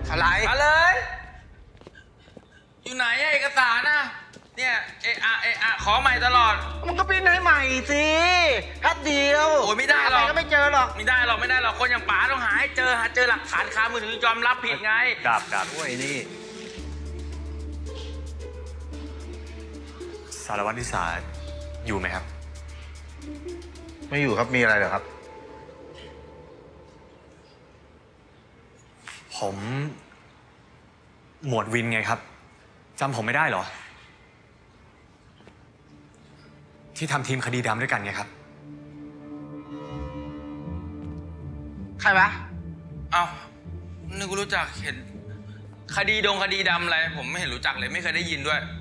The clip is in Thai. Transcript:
อะไรมาเลย อยู่ไหนเอกสารนะเนี่ยเอะขอใหม่ตลอดมันก็ปิ้นให้ใหม่สิแป๊บเดียวโอ้ยไม่ได้หรอกก็ไม่เจอหรอกไม่ได้หรอกคนอย่างป๋าต้องหาให้เจอหลักฐานคามือถือยอมรับผิดไงดับโอ้ยนี่สารวัตรนิสาอยู่ไหมครับไม่อยู่ครับมีอะไรเหรอครับผมหมวดวินไงครับจำผมไม่ได้เหรอที่ทำทีมคดีดำด้วยกันไงครับใครวะเอ้านึกรู้จักเห็นคดีดำอะไรผมไม่เห็นรู้จักเลยไม่เคยได้ยินด้วย